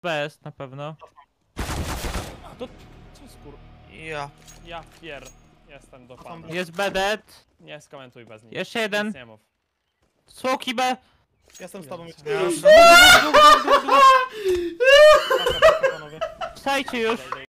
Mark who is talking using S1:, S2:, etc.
S1: bez na pewno.
S2: To co skur... Ja pier... Jestem do pana.
S1: Jest bedet.
S2: Nie skomentuj bez nich.
S1: Jeszcze jeden.
S2: Nic nie mów.
S1: Smoki B.
S3: Jestem z tobą już.
S1: Stajcie już.